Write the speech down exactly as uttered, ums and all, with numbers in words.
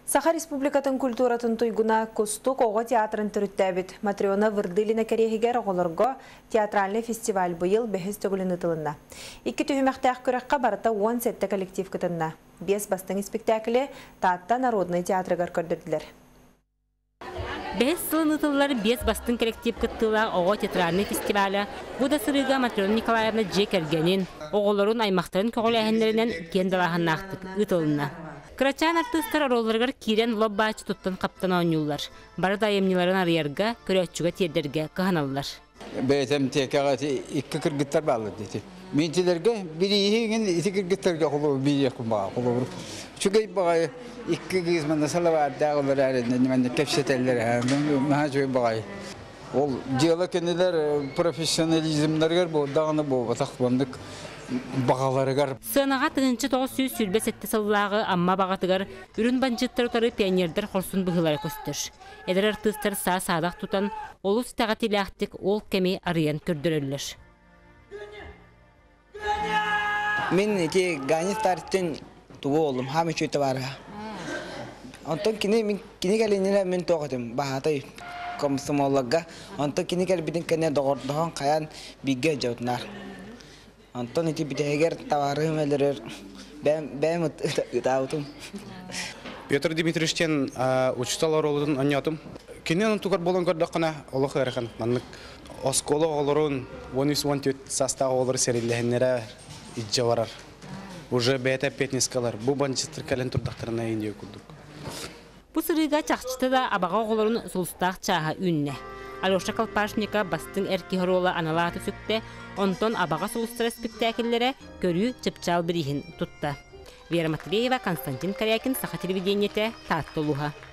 Саха Республикатын культуратын туйгуна Кустук оға театрын түріттәбіт. Матриона Вырдылина кәрегігер оғылырға театральный фестиваль бұйыл бәхіз төгілін ұтылынна. Икі түйімәқтәқ көріққа барыта он сетті коллектив күтінна. Бес бастың спектаклі Таатта народный театрыгар көрдірділер. Бес сылын ұтылылар бес бастың коллектив күттіла оға театральный фестиваля. Бұда сырыға Матриона Николаевна Джек Эргенин оғылырын аймақтарын көғілі әхендерінен кендалағын ақтық ұтылынна. Кырачан артыстар оролларгар кирен лоббачы туттан каптан ойнулар. Бары дайымниларын арыярга, көрөтчүгө тердерге кыханаллар. Бәйтем текағаты икки кыргыттар балы дейді. Мен телерге бири еген ити кыргыттарга қолу бири якын баға қолу. Чүгей бағай икки кызманда салаварда олар әрінен немende кепсетелер мәға жөй бағай. Ол жиылы кенелер профессионализмдергер бұл дағыны бұл батақпандық бағаларыгар. Сынаға тығынчы тоғыз сүйіз сүрбе сәтті салылағы амма бағатыгар үрін банжыттар ұтары пионердер қорсын бұғылары көстір. Әдір артыстар саа-садақ тұтан олу сытаға теляқтық ол кәме арыян көрдірілер. Мен ке ғанис тарттен туғы олым, хамы чөйті барға. Онтон кені кәлінелі мен тоғытым бағатай комсомоллаға. Онтон кені кәл бітін кәне доғырдығын қаян бігге жаутынар. Антон ити битегер товарым элерер бәм ытаутым. Петр Дмитриевичтен учителар олудун анятым. Кенен тугар болон көрдөккана олох эрхан. Маннык осколо олорун он үч он төрт састагы олор серилденере иджаварар. Уже бета пятнискалар. Бу банчыстыр кален турдактарына индие курдук. Бу сырыга чакчыта да абага олорун сулстак чаха үнне. Алёша Колпашника бастың әркі ғырола аналаты сөкті, онтон абаға солыстыры спектакеллері көрі чыпчал бірігін тұтты. Вера Матвеева, Константин Корякин, Саха телевидениеті, Тааттолуға.